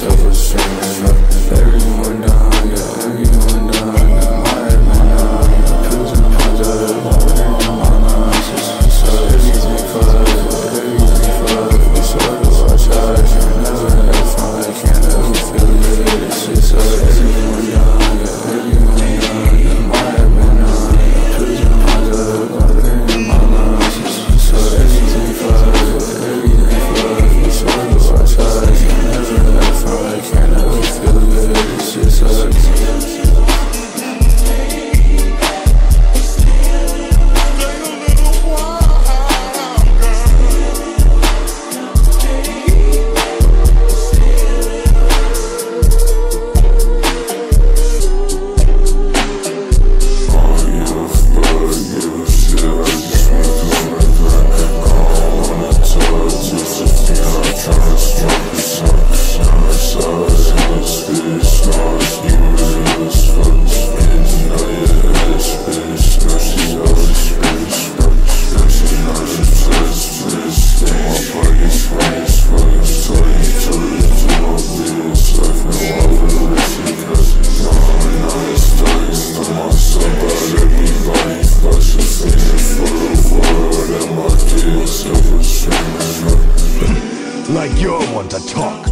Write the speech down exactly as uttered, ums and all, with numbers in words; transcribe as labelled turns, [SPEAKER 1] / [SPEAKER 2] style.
[SPEAKER 1] self-esteem. Everyone down, yeah, everyone down, yeah. My head been down, yeah. Pills and positive, my brain and my lungs. So everything for life, everything for life. So do I try, can't never have fun, can't ever feel good. It's just so everyone down, yeah, everyone down, yeah. My head been down, yeah. Pills and positive, my brain and my lungs. So everything for life, everything for life. So do I try, can't never have fun, can't ever feel good. It's just so
[SPEAKER 2] like you're one to talk.